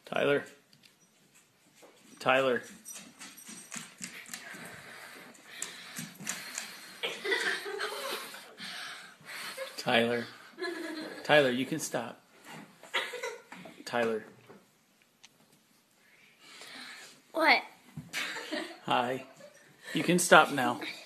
Tyler. Tyler. Tyler. Tyler, you can stop. Tyler. What? Hi. You can stop now.